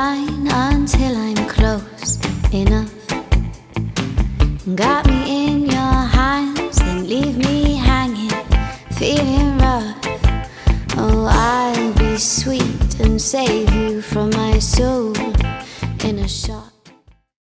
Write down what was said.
line until I'm close enough. Got me in your hands, then leave me hanging, feeling rough. Oh, I'll be sweet and save you from my soul in a shot.